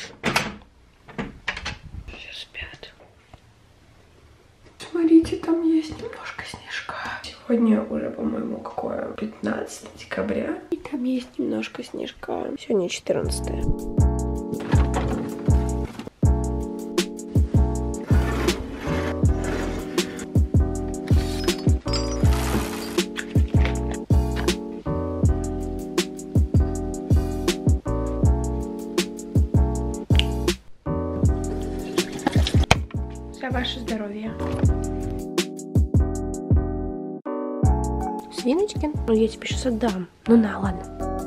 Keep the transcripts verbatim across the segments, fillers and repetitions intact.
Все спят. Смотрите, там есть немножко снежка. Сегодня уже, по-моему, какое? пятнадцатое декабря. И там есть немножко снежка. Сегодня четырнадцатое. За ваше здоровье. Свиночки? Ну, я тебе сейчас отдам. Ну, на, ладно.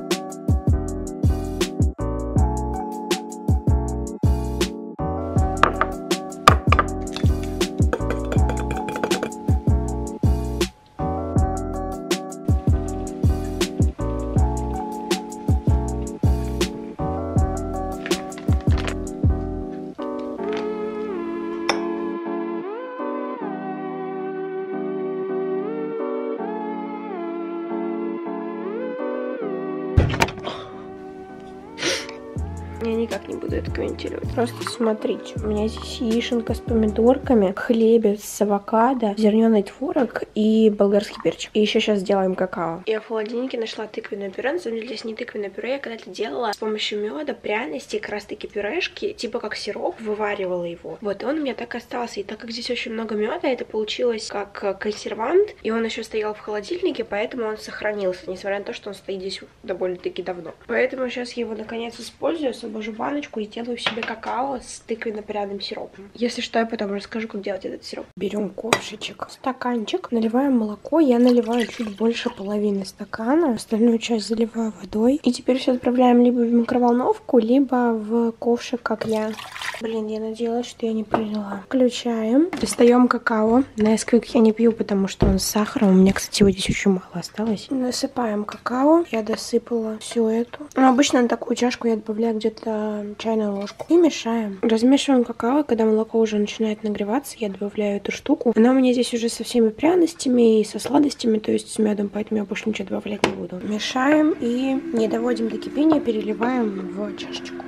Я никак не буду это комментировать. Просто смотрите, у меня здесь яишенка с помидорками, хлебец с авокадо, зерненый творог и болгарский перчик. И еще сейчас сделаем какао. Я в холодильнике нашла тыквенное пюре. На самом деле здесь не тыквенное пюре. Я когда-то делала с помощью меда, пряностей, как раз таки пюрешки, типа как сироп, вываривала его. Вот, и он у меня так и остался. И так как здесь очень много меда, это получилось как консервант. И он еще стоял в холодильнике, поэтому он сохранился, несмотря на то, что он стоит здесь довольно-таки давно. Поэтому сейчас я его наконец использую, освобожу баночку и делаю себе какао с тыквенно-пряным сиропом. Если что, я потом расскажу, как делать этот сироп. Берем ковшичек, стаканчик, наливаем молоко. Я наливаю чуть больше половины стакана, остальную часть заливаю водой. И теперь все отправляем либо в микроволновку, либо в ковшик, как я. Блин, я надеялась, что я не пролила. Включаем. Достаем какао. Несквик я не пью, потому что он с сахаром. У меня, кстати, его здесь очень мало осталось. Насыпаем какао. Я досыпала всю эту. Но обычно на такую чашку я добавляю где-то чайную ложку. И мешаем. Размешиваем какао. Когда молоко уже начинает нагреваться, я добавляю эту штуку. Она у меня здесь уже со всеми пряностями и со сладостями, то есть с медом, поэтому я больше ничего добавлять не буду. Мешаем и не доводим до кипения, переливаем в чашечку.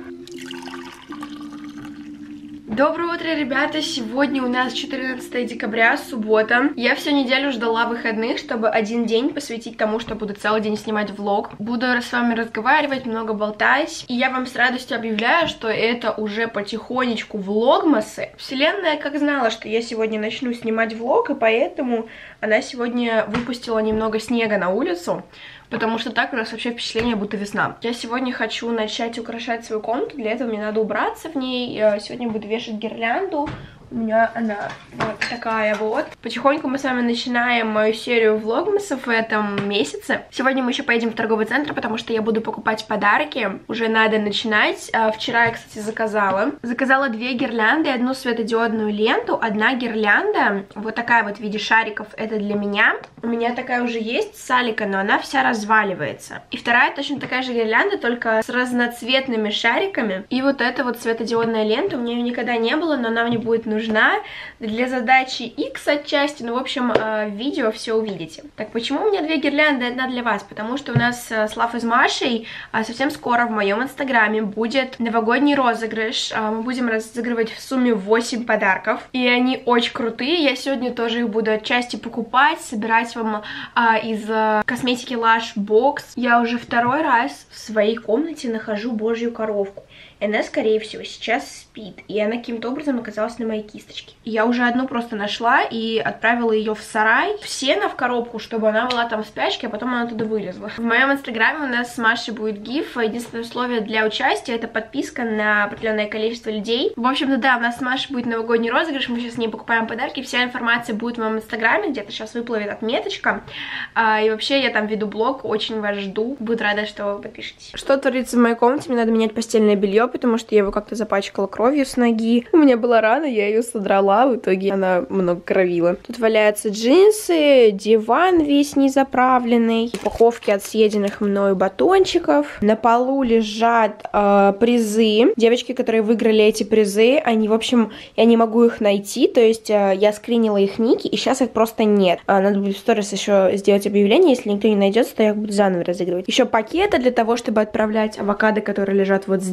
Доброе утро, ребята! Сегодня у нас четырнадцатое декабря, суббота. Я всю неделю ждала выходных, чтобы один день посвятить тому, что буду целый день снимать влог. Буду с вами разговаривать, много болтать. И я вам с радостью объявляю, что это уже потихонечку влогмасы. Вселенная как знала, что я сегодня начну снимать влог, и поэтому она сегодня выпустила немного снега на улицу. Потому что так у нас вообще впечатление, будто весна. Я сегодня хочу начать украшать свою комнату. Для этого мне надо убраться в ней. Сегодня буду вешать гирлянду. У меня она вот такая вот. Потихоньку мы с вами начинаем мою серию влогмасов в этом месяце. Сегодня мы еще поедем в торговый центр, потому что я буду покупать подарки. Уже надо начинать. Вчера я, кстати, заказала. Заказала две гирлянды, одну светодиодную ленту. Одна гирлянда, вот такая вот в виде шариков, это для меня. У меня такая уже есть с Алика, но она вся разваливается. И вторая точно такая же гирлянда, только с разноцветными шариками. И вот эта вот светодиодная лента, у меня ее никогда не было, но она мне будет нужна для задачи X отчасти, ну, в общем, в видео все увидите. Так, почему у меня две гирлянды, одна для вас? Потому что у нас с Лав с Машей совсем скоро в моем инстаграме будет новогодний розыгрыш. Мы будем разыгрывать в сумме восемь подарков, и они очень крутые. Я сегодня тоже их буду отчасти покупать, собирать вам а, из а, косметики Lush бокс. Я уже второй раз в своей комнате нахожу божью коровку. И она, скорее всего, сейчас спит. И она каким-то образом оказалась на моей кисточке. Я уже одну просто нашла и отправила ее в сарай, в сено, в коробку, чтобы она была там в спячке, а потом она туда вылезла. В моем инстаграме у нас с Машей будет гиф. Единственное условие для участия — это подписка на определенное количество людей. В общем-то, да, у нас с Машей будет новогодний розыгрыш. Мы сейчас с ней покупаем подарки. Вся информация будет в моем инстаграме. Где-то сейчас выплывет отметочка. А, и вообще, я там веду блог. Очень вас жду. Буду рада, что вы подпишетесь. Что творится в моей комнате? Мне надо менять постельное белье, потому что я его как-то запачкала кровью с ноги. У меня была рана, я ее содрала, в итоге она много кровила. Тут валяются джинсы, диван весь незаправленный, упаковки от съеденных мною батончиков. На полу лежат э, призы. Девочки, которые выиграли эти призы, они, в общем, я не могу их найти, то есть э, я скринила их ники, и сейчас их просто нет. Э, надо будет в сторис еще сделать объявление, если никто не найдется, то я их буду заново разыгрывать. Еще пакеты для того, чтобы отправлять авокадо, которые лежат вот здесь.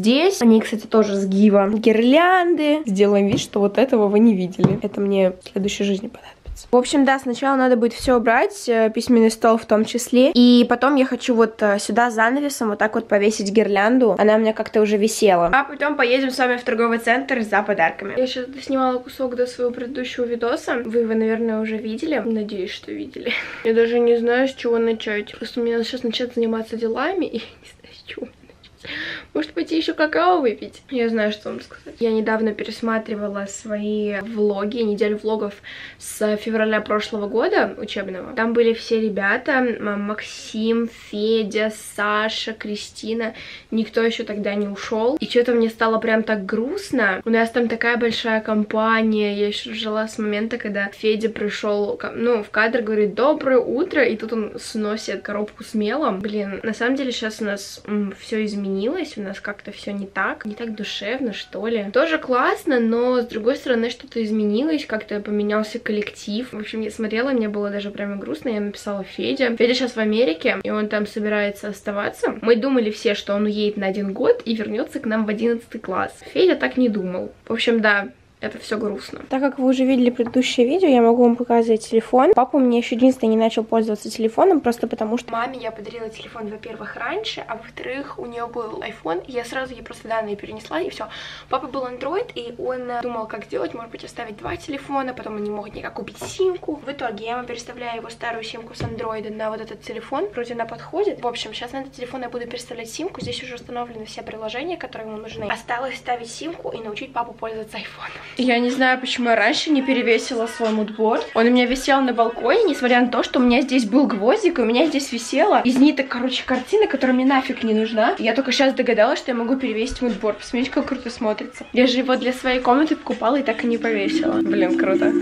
Они, кстати, тоже с Гива. Гирлянды. Сделаем вид, что вот этого вы не видели. Это мне в следующей жизни понадобится. В общем, да, сначала надо будет все убрать, письменный стол в том числе. И потом я хочу вот сюда занавесом вот так вот повесить гирлянду. Она у меня как-то уже висела. А потом поедем с вами в торговый центр за подарками. Я сейчас снимала кусок до своего предыдущего видоса. Вы его, наверное, уже видели. Надеюсь, что видели. Я даже не знаю, с чего начать. Просто мне надо сейчас начать заниматься делами. И я не знаю, с чего. Может пойти еще какао выпить? Я знаю, что вам сказать. Я недавно пересматривала свои влоги, неделю влогов с февраля прошлого года учебного. Там были все ребята: Максим, Федя, Саша, Кристина. Никто еще тогда не ушел. И что-то мне стало прям так грустно. У нас там такая большая компания. Я еще жила с момента, когда Федя пришел, ну, в кадр, говорит: доброе утро, и тут он сносит коробку с мелом. Блин, на самом деле сейчас у нас все изменилось. У нас как-то все не так, не так душевно, что ли. Тоже классно, но с другой стороны что-то изменилось, как-то поменялся коллектив. В общем, я смотрела, мне было даже прямо грустно. Я написала Федя. Федя сейчас в Америке, и он там собирается оставаться. Мы думали все, что он уедет на один год и вернется к нам в одиннадцатый класс. Федя так не думал. В общем, да. Это все грустно. Так как вы уже видели предыдущее видео, я могу вам показать телефон. Папа у меня еще единственное не начал пользоваться телефоном, просто потому что маме я подарила телефон, во-первых, раньше, а во-вторых, у нее был iPhone, и я сразу ей просто данные перенесла, и все. Папа был Android, и он думал, как сделать, может быть, оставить два телефона, потом он не мог никак купить симку. В итоге я ему переставляю его старую симку с Android на вот этот телефон, вроде она подходит. В общем, сейчас на этот телефон я буду переставлять симку, здесь уже установлены все приложения, которые ему нужны. Осталось ставить симку и научить папу пользоваться айфоном. Я не знаю, почему я раньше не перевесила свой мудборд. Он у меня висел на балконе, несмотря на то, что у меня здесь был гвоздик, и у меня здесь висела из ниток, короче, картина, которая мне нафиг не нужна. Я только сейчас догадалась, что я могу перевесить мудборд. Посмотрите, как круто смотрится. Я же его для своей комнаты покупала и так и не повесила. Блин, круто.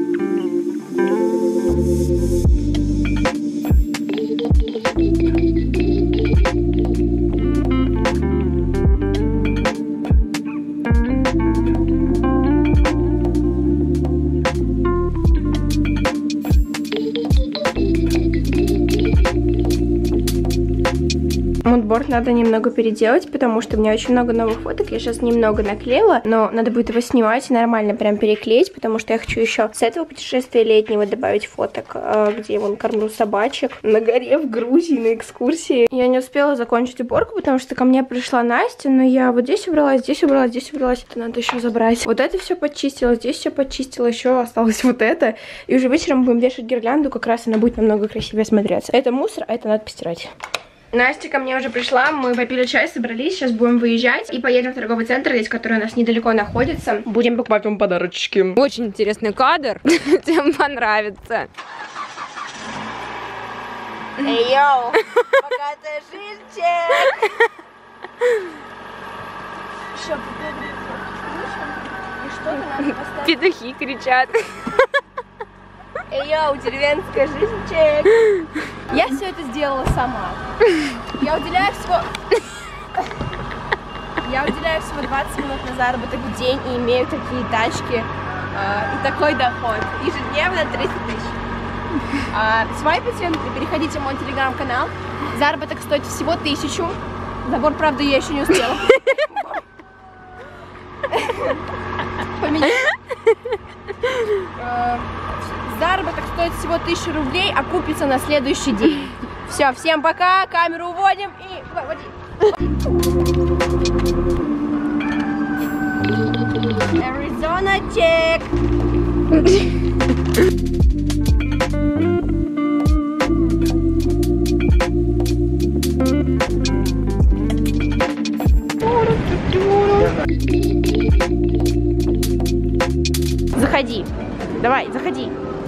Мудборд надо немного переделать, потому что у меня очень много новых фоток. Я сейчас немного наклеила, но надо будет его снимать и нормально прям переклеить, потому что я хочу еще с этого путешествия летнего добавить фоток, где я вон кормлю собачек на горе в Грузии на экскурсии. Я не успела закончить уборку, потому что ко мне пришла Настя, но я вот здесь убралась, здесь убралась, здесь убралась. Это надо еще забрать. Вот это все подчистила, здесь все подчистила, еще осталось вот это. И уже вечером будем вешать гирлянду, как раз она будет намного красивее смотреться. Это мусор, а это надо постирать. Настя ко мне уже пришла, мы попили чай, собрались, сейчас будем выезжать и поедем в торговый центр, здесь, который у нас недалеко находится. Будем покупать вам подарочки. Очень интересный кадр, всем понравится. Эй, йоу, богатая жизнь. Что, и что надо поставить? Петухи кричат. Эй, йоу, деревенская жизнь, чек. Я все это сделала сама. Я уделяю всего... Я уделяю всего двадцать минут на заработок в день и имею такие тачки э, и такой доход. Ежедневно тридцать тысяч. А, свайпайте и переходите в мой телеграм-канал. Заработок стоит всего тысячу. Забор, правда, я еще не успела. Поменять. Заработок стоит всего тысячу рублей, а купится на следующий день. Все, всем пока, камеру уводим и... Arizona check! Заходи. Давай, заходи.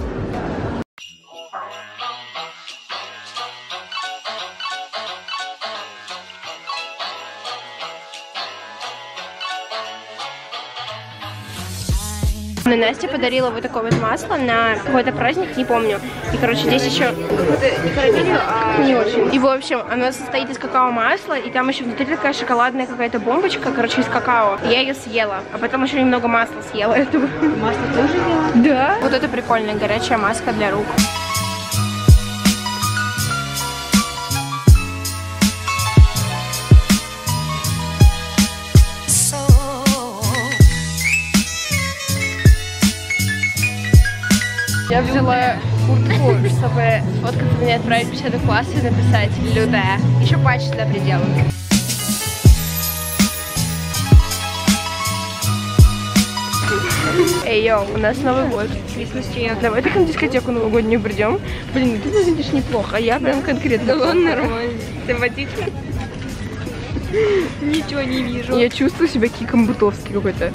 Мне Настя подарила вот такое вот масло на какой-то праздник, не помню. И, короче, здесь еще какую-то не карамелью, а не очень. И, в общем, оно состоит из какао-масла, и там еще внутри такая шоколадная какая-то бомбочка, короче, из какао. Я ее съела, а потом еще немного масла съела этого. Масло тоже ела? Да. Вот это прикольная горячая маска для рук. Я взяла куртку, чтобы фоткаться мне отправить в десятый класс и написать «Лютая». Еще патч сюда приделаю. Эй, йоу, у нас Новый год. Christmas tree. Давай так на дискотеку новогоднюю придем. Блин, ты выглядишь неплохо, а я прям конкретно. Да он нормально. Симпатично. Ничего не вижу. Я чувствую себя Киком Бутовский какой-то.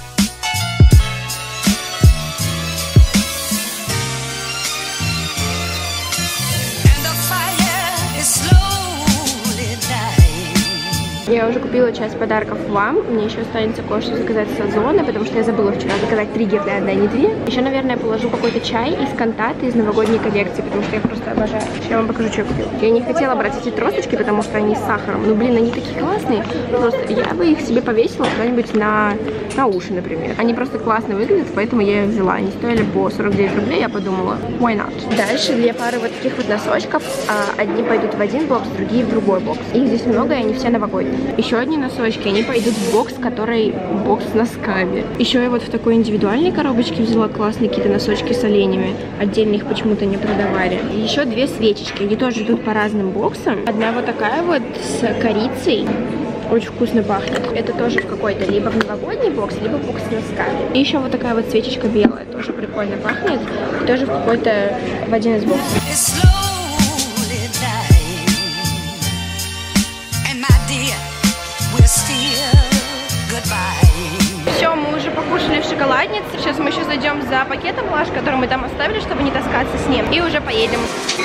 Я уже купила часть подарков вам. Мне еще останется кое-что заказать с Озона, потому что я забыла вчера заказать три гирлянды, а не две. Еще, наверное, положу какой-то чай из Кантаты, из новогодней коллекции, потому что я просто обожаю. Сейчас я вам покажу, что я купила. Я не хотела брать эти тросточки, потому что они с сахаром. Ну, блин, они такие классные. Просто я бы их себе повесила куда-нибудь на, на уши, например. Они просто классно выглядят, поэтому я их взяла. Они стоили по сорок девять рублей, я подумала, why not? Дальше две пары вот таких вот носочков. Одни пойдут в один бокс, другие в другой бокс. Их здесь много, и они все новогодние. Еще одни носочки, они пойдут в бокс, который бокс с носками. Еще я вот в такой индивидуальной коробочке взяла классные какие-то носочки с оленями. Отдельно их почему-то не продавали. И еще две свечечки, они тоже идут по разным боксам. Одна вот такая вот с корицей. Очень вкусно пахнет. Это тоже в какой-то либо в новогодний бокс, либо в бокс с носками. И еще вот такая вот свечечка белая, тоже прикольно пахнет. Тоже в какой-то, в один из боксов. Все, мы уже покушали в шоколаднице. Сейчас мы еще зайдем за пакетом Лаш, который мы там оставили, чтобы не таскаться с ним. И уже поедем.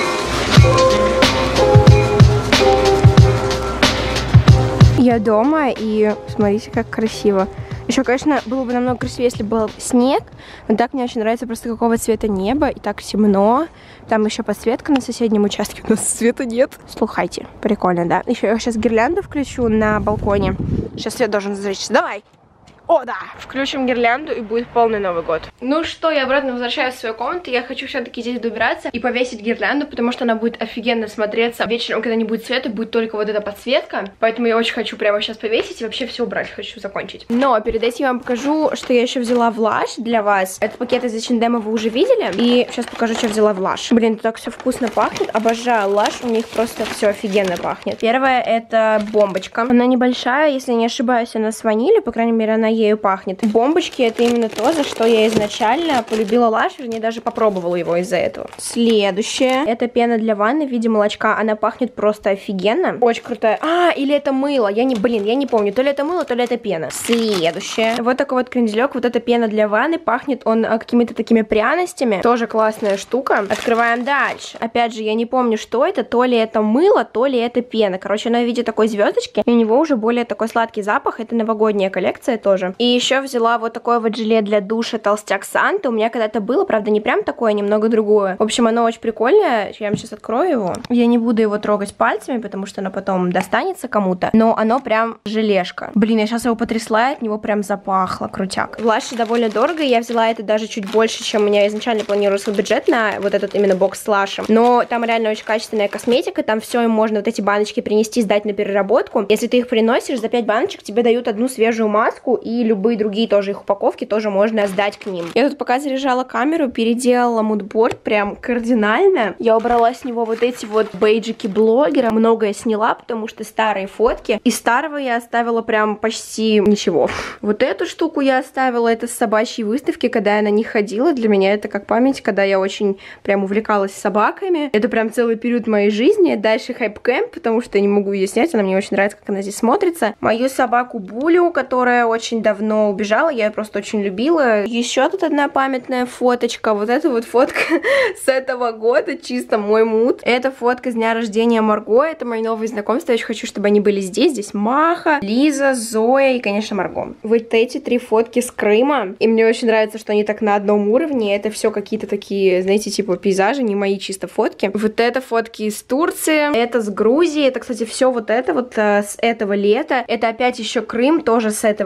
Я дома, и смотрите, как красиво. Еще, конечно, было бы намного красивее, если был снег. Но так мне очень нравится просто какого цвета небо. И так темно. Там еще подсветка на соседнем участке. У нас света нет. Слухайте. Прикольно, да? Еще я сейчас гирлянду включу на балконе. Сейчас свет должен зажечься. Давай! О, да! Включим гирлянду, и будет полный Новый год. Ну что, я обратно возвращаюсь в свою комнату. Я хочу все-таки здесь добираться и повесить гирлянду, потому что она будет офигенно смотреться. Вечером, когда не будет света, будет только вот эта подсветка. Поэтому я очень хочу прямо сейчас повесить и вообще все убрать. Хочу закончить. Но перед этим я вам покажу, что я еще взяла в Lush для вас. Этот пакет из эйч энд эм вы уже видели. И сейчас покажу, что взяла в Lush. Блин, так все вкусно пахнет. Обожаю Lush. У них просто все офигенно пахнет. Первая — это бомбочка. Она небольшая, если не ошибаюсь, она с ванилью. По крайней мере, она ею пахнет. Бомбочки — это именно то, за что я изначально полюбила Lush, вернее, даже попробовала его из-за этого. Следующее — это пена для ванны в виде молочка. Она пахнет просто офигенно. Очень крутая. А, или это мыло. Я не, блин, я не помню. То ли это мыло, то ли это пена. Следующее. Вот такой вот кренделек. Вот эта пена для ванны. Пахнет он какими-то такими пряностями. Тоже классная штука. Открываем дальше. Опять же, я не помню, что это. То ли это мыло, то ли это пена. Короче, она в виде такой звездочки. И у него уже более такой сладкий запах. Это новогодняя коллекция тоже. И еще взяла вот такое вот желе для душа Толстяк Санта. У меня когда-то было, правда, не прям такое, немного другое. В общем, оно очень прикольное. Я вам сейчас открою его. Я не буду его трогать пальцами, потому что оно потом достанется кому-то. Но оно прям желешка. Блин, я сейчас его потрясла, и от него прям запахло. Крутяк. В Lush довольно дорого. Я взяла это даже чуть больше, чем у меня изначально планировался бюджет на вот этот именно бокс с Lush. Но там реально очень качественная косметика. Там все им можно вот эти баночки принести, сдать на переработку. Если ты их приносишь, за пять баночек тебе дают одну свежую маску, и любые другие тоже их упаковки тоже можно сдать к ним. Я тут пока заряжала камеру, переделала мудборд прям кардинально. Я убрала с него вот эти вот бейджики блогера. Многое сняла, потому что старые фотки. Из старого я оставила прям почти ничего. Вот эту штуку я оставила, это с собачьей выставки, когда я на них ходила. Для меня это как память, когда я очень прям увлекалась собаками. Это прям целый период моей жизни. Дальше хайп-кэмп, потому что я не могу ее снять. Она мне очень нравится, как она здесь смотрится. Мою собаку Булю, которая очень давно убежала. Я ее просто очень любила. Еще тут одна памятная фоточка. Вот эта вот фотка с этого года. Чисто мой мут. Это фотка с дня рождения Марго. Это мои новые знакомства. Я очень хочу, чтобы они были здесь. Здесь Маха, Лиза, Зоя и, конечно, Марго. Вот эти три фотки с Крыма. И мне очень нравится, что они так на одном уровне. Это все какие-то такие, знаете, типа пейзажи, не мои чисто фотки. Вот это фотки из Турции. Это с Грузии. Это, кстати, все вот это вот с этого лета. Это опять еще Крым, тоже с этого лета.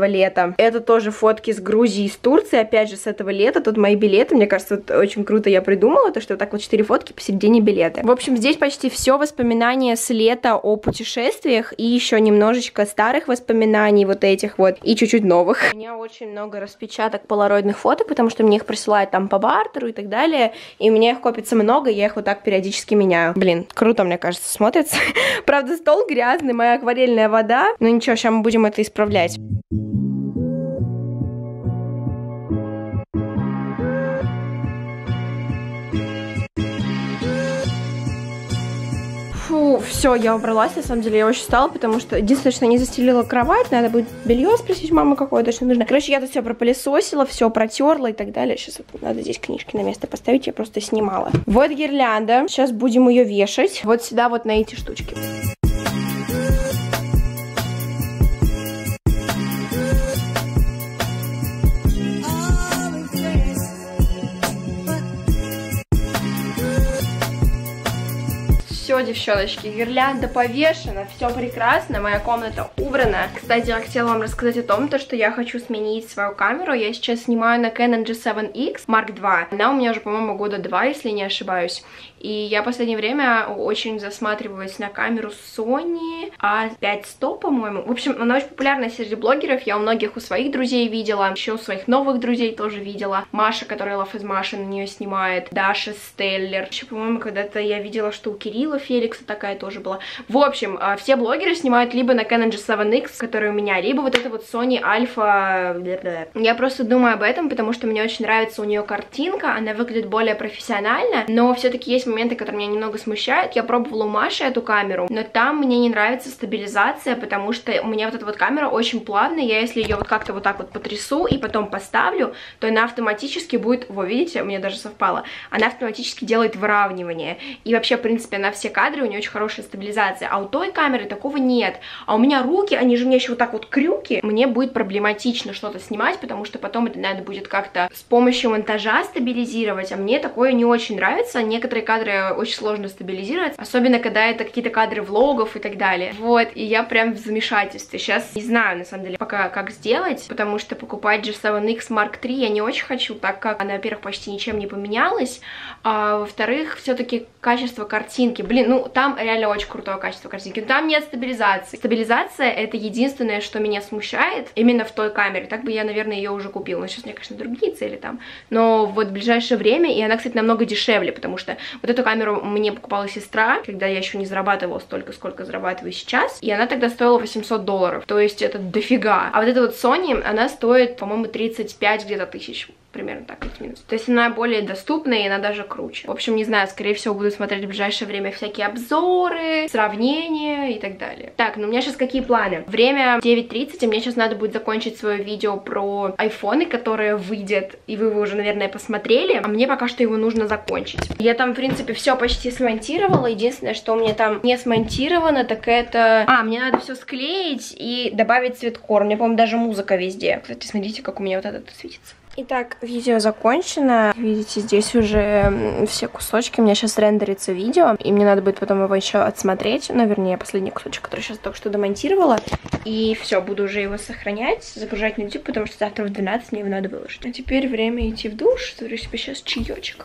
Турция. Это тоже фотки с Грузии и с Турции, опять же, с этого лета. Тут мои билеты, мне кажется, вот очень круто я придумала, то, что вот так вот четыре фотки посередине билеты. В общем, здесь почти все воспоминания с лета о путешествиях и еще немножечко старых воспоминаний вот этих вот и чуть-чуть новых. У меня очень много распечаток полароидных фоток, потому что мне их присылают там по бартеру и так далее, и у меня их копится много, я их вот так периодически меняю. Блин, круто, мне кажется, смотрится. Правда, стол грязный, моя акварельная вода, но ничего, сейчас мы будем это исправлять. Фу, все, я убралась, на самом деле, я очень устала, потому что единственное, что не застелила кровать, надо будет белье спросить мамы какое-то, что нужно. Короче, я тут все пропылесосила, все протерла и так далее. Сейчас вот надо здесь книжки на место поставить, я просто снимала. Вот гирлянда, сейчас будем ее вешать вот сюда вот на эти штучки. Все, девчоночки, гирлянда повешена, все прекрасно, моя комната убрана. Кстати, я хотела вам рассказать о том, то, что я хочу сменить свою камеру. Я сейчас снимаю на Canon джи семь икс марк два. Она у меня уже, по-моему, года два, если не ошибаюсь. И я в последнее время очень засматриваюсь на камеру Sony а пять сто, по-моему. В общем, она очень популярна среди блогеров. Я у многих у своих друзей видела, еще у своих новых друзей тоже видела. Маша, которая Love is Masha, на нее снимает. Даша Стеллер. Еще, по-моему, когда-то я видела, что у Кирилла Феликса такая тоже была. В общем, все блогеры снимают либо на Canon джи семь икс, который у меня, либо вот это вот Sony Alpha. Я просто думаю об этом, потому что мне очень нравится у нее картинка. Она выглядит более профессионально, но все-таки есть моменты, которые меня немного смущают. Я пробовала у Маши эту камеру, но там мне не нравится стабилизация, потому что у меня вот эта вот камера очень плавная. Я если ее вот как-то вот так вот потрясу и потом поставлю, то она автоматически будет, во, видите, у меня даже совпало, она автоматически делает выравнивание. И вообще, в принципе, на все кадры у нее очень хорошая стабилизация, а у той камеры такого нет. А у меня руки, они же у меня еще вот так вот крюки, мне будет проблематично что-то снимать, потому что потом это надо будет как-то с помощью монтажа стабилизировать, а мне такое не очень нравится. Некоторые кадры очень сложно стабилизировать, особенно когда это какие-то кадры влогов и так далее. Вот, и я прям в замешательстве. Сейчас не знаю, на самом деле, пока как сделать, потому что покупать джи семь икс марк три я не очень хочу, так как она, во-первых, почти ничем не поменялась, а во-вторых, все-таки качество картинки. Блин, ну там реально очень крутое качество картинки, но там нет стабилизации. Стабилизация — это единственное, что меня смущает именно в той камере. Так бы я, наверное, ее уже купила. Но сейчас у меня, конечно, другие цели там. Но вот в ближайшее время, и она, кстати, намного дешевле, потому что вот эту камеру мне покупала сестра, когда я еще не зарабатывала столько, сколько зарабатываю сейчас, и она тогда стоила восемьсот долларов. То есть это дофига. А вот эта вот Sony, она стоит, по-моему, тридцать пять где-то тысяч. Примерно так, плюс-минус. То есть она более доступная, и она даже круче. В общем, не знаю, скорее всего, буду смотреть в ближайшее время всякие обзоры, сравнения и так далее. Так, ну у меня сейчас какие планы? Время девять тридцать, и мне сейчас надо будет закончить свое видео про айфоны, которые выйдет, и вы его уже, наверное, посмотрели, а мне пока что его нужно закончить. Я там, в принципе, все почти смонтировала. Единственное, что у меня там не смонтировано, так это... А, мне надо все склеить и добавить цветкор. У меня, по-моему, даже музыка везде. Кстати, смотрите, как у меня вот это тут светится. Итак, видео закончено. Видите, здесь уже все кусочки. У меня сейчас рендерится видео, и мне надо будет потом его еще отсмотреть. Ну, вернее, последний кусочек, который сейчас только что домонтировала. И все, буду уже его сохранять, загружать на YouTube, потому что завтра в двенадцать мне его надо выложить. А теперь время идти в душ. Заварю себе сейчас чаечек.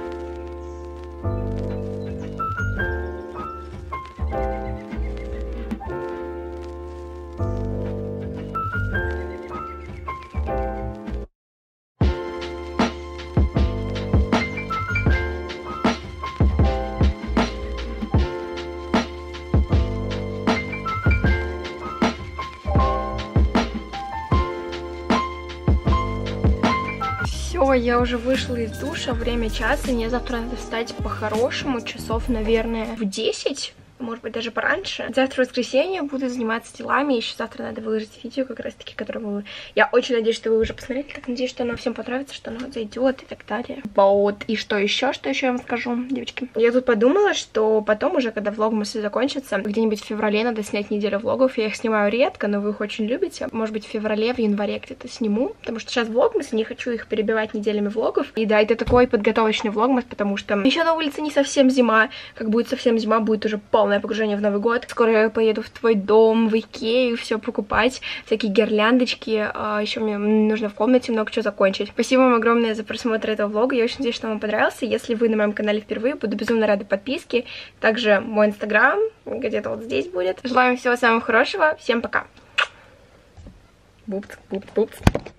Ой, я уже вышла из душа, время час, и мне завтра надо встать по-хорошему, часов, наверное, в десять. Может быть, даже пораньше. Завтра воскресенье, буду заниматься делами. Еще завтра надо выложить видео, как раз таки, которое вы... Я очень надеюсь, что вы уже посмотрели. Так надеюсь, что оно всем понравится, что оно зайдет и так далее. Вот. И что еще? Что еще я вам скажу, девочки? Я тут подумала, что потом уже, когда влогмасы закончатся, где-нибудь в феврале надо снять неделю влогов. Я их снимаю редко, но вы их очень любите. Может быть, в феврале, в январе где-то сниму. Потому что сейчас влогмасы, не хочу их перебивать неделями влогов. И да, это такой подготовочный влогмас, потому что еще на улице не совсем зима. Как будет совсем зима, будет уже полный полное погружение в Новый год. Скоро я поеду в твой дом, в Икею, все покупать, всякие гирляндочки. А, еще мне нужно в комнате много чего закончить. Спасибо вам огромное за просмотр этого влога. Я очень надеюсь, что вам понравился. Если вы на моем канале впервые, буду безумно рада подписке. Также мой инстаграм где-то вот здесь будет. Желаю всего самого хорошего. Всем пока. Бупс, бупс, бупс.